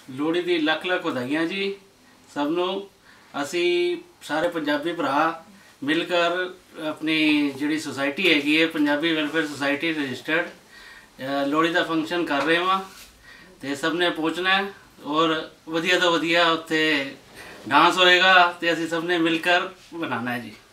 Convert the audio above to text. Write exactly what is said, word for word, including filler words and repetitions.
लोहड़ी दी लख लख वधाइयां जी सब नूं। असी सारे पंजाबी भरा मिलकर अपनी जिहड़ी सोसाइटी हैगी है Punjabi welfare society registered Lohri का फंक्शन कर रहे वहाँ तो सब ने पहुँचना है और वधिया तो वधिया उत्थे डांस होएगा तो असी सब ने मिलकर बनाना है जी।